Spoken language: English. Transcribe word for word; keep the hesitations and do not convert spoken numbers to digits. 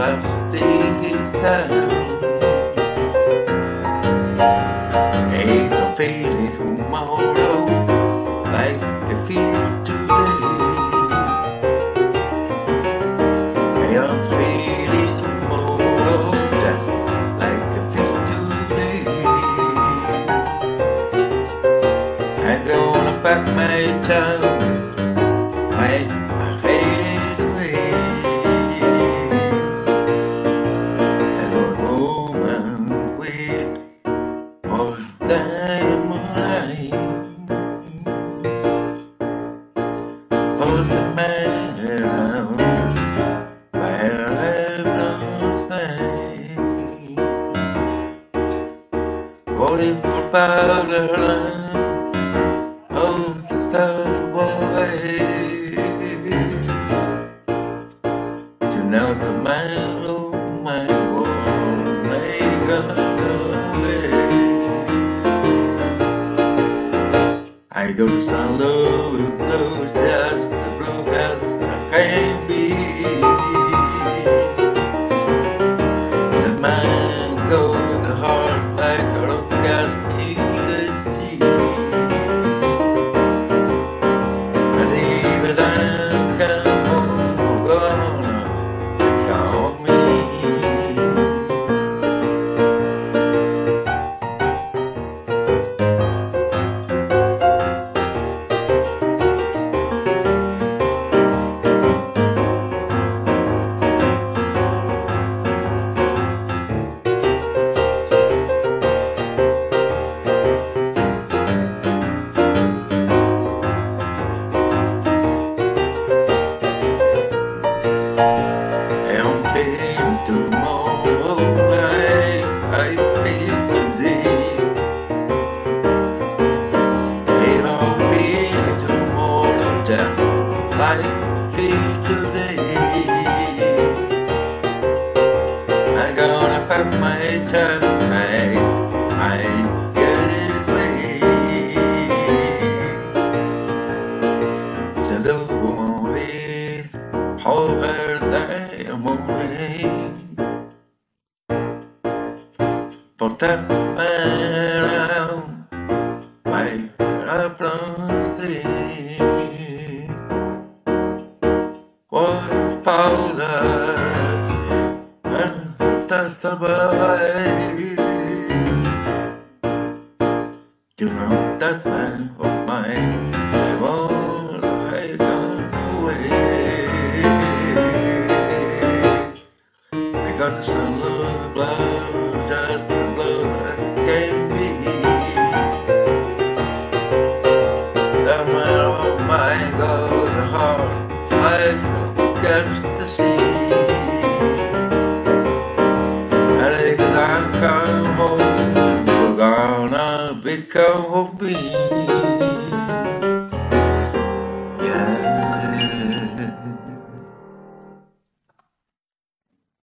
lost his town. Hey, I'm feeling tomorrow like I feel today. Hey, I'm feeling tomorrow just like I feel today. I'm gonna pack my town, make my head away. Hello, woman, with all the time alive. All the man around where I've lost time. Calling for powderland, oh, the subway. You know the man, oh my world, may go away. I don't sound low, blues, just the blue as I can be. The man goes the heart like a rock cast in the sea. And even I can move, gonna call me. I'm feeling tomorrow like I feel today. Hey, I'm feeling tomorrow just like I feel today. I'm gonna pack my time, make my get away. So the woman with over the morning, portarme around by a bronze. What powder and that's away. You know that man of mine, I wanna take away. Because it's a little blood, just the blood that can be. The man of mine goes the heart, I catch the sea. And if I come home, we're gonna become me.